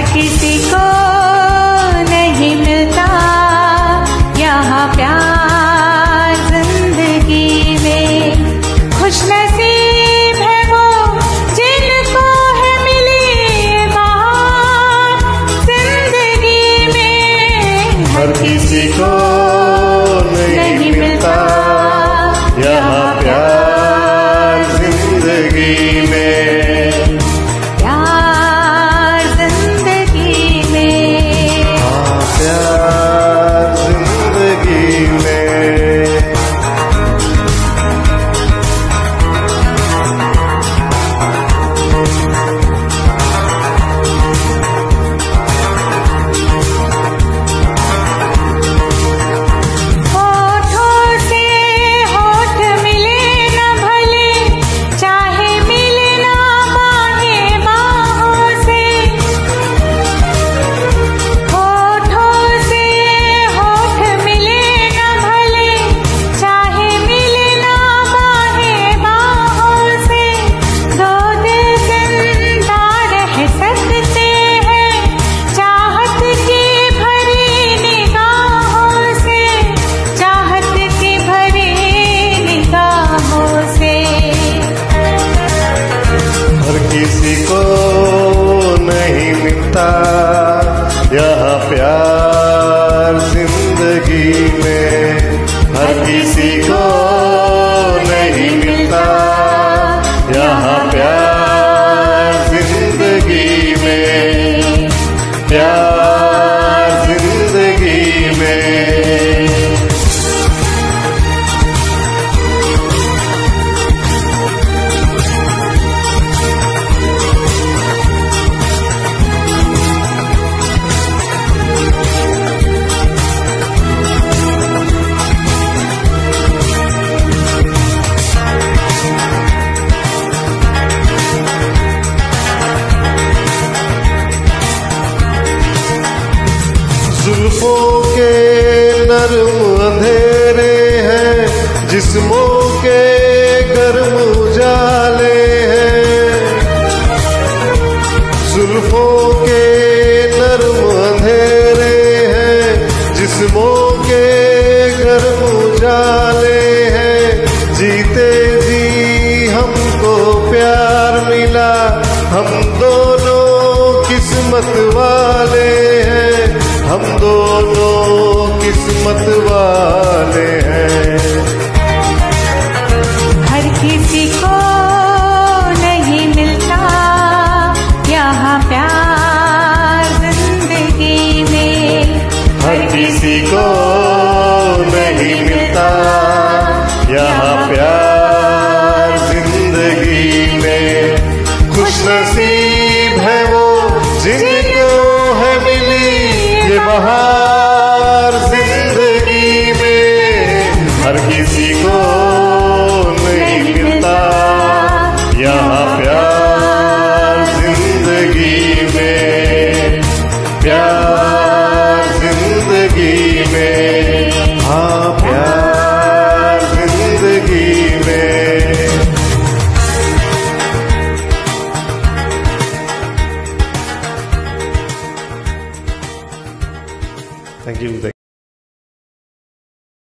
किसी को नहीं मिलता यहाँ प्यार जिंदगी में। खुश नसीब है वो जिनको है मिली बात जिंदगी में। हर किसी को नहीं मिलता यहाँ प्यार जिंदगी में। किसी को नहीं मिलता यहाँ प्यार जिंदगी में। हर किसी को नहीं मिलता यहाँ प्यार जिंदगी में। प्यार जिंदगी में। जुल्फों के नर्म अंधेरे हैं, जिस्मों के गर्म उजाले हैं। जुल्फों के नर्म अंधेरे हैं, जिस्मों के गर्म उजाले हैं। जीते जी हमको प्यार मिला, हम दोनों किस्मत वाले हैं। हम दोनों किस्मत वाले हैं। हर किसी को नहीं मिलता यहाँ प्यार जिंदगी में। हर किसी को नहीं मिलता यहाँ प्यार जिंदगी में। खुश नसीब है वो जिनको है मिली ये बहार